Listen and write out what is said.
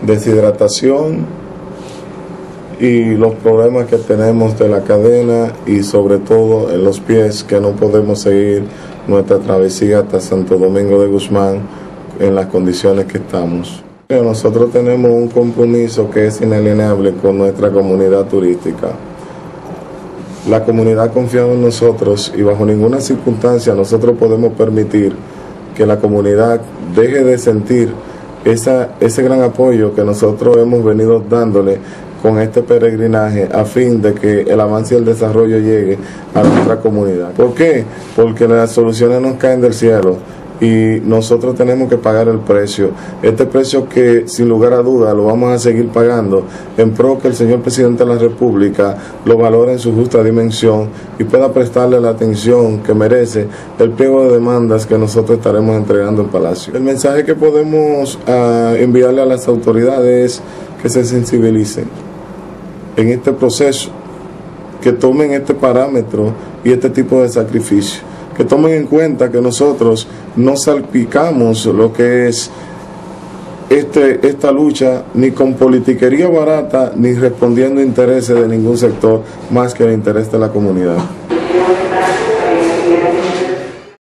deshidratación y los problemas que tenemos de la cadena y sobre todo en los pies, que no podemos seguir nuestra travesía hasta Santo Domingo de Guzmán en las condiciones que estamos. Nosotros tenemos un compromiso que es inalienable con nuestra comunidad turística. La comunidad ha confiado en nosotros y bajo ninguna circunstancia nosotros podemos permitir que la comunidad deje de sentir ese gran apoyo que nosotros hemos venido dándole con este peregrinaje a fin de que el avance y el desarrollo llegue a nuestra comunidad. ¿Por qué? Porque las soluciones nos caen del cielo y nosotros tenemos que pagar el precio. Este precio que sin lugar a duda lo vamos a seguir pagando en pro que el señor presidente de la República lo valore en su justa dimensión y pueda prestarle la atención que merece el pliego de demandas que nosotros estaremos entregando en Palacio. El mensaje que podemos enviarle a las autoridades es que se sensibilicen en este proceso, que tomen este parámetro y este tipo de sacrificio, que tomen en cuenta que nosotros no salpicamos lo que es esta lucha ni con politiquería barata ni respondiendo a intereses de ningún sector más que el interés de la comunidad.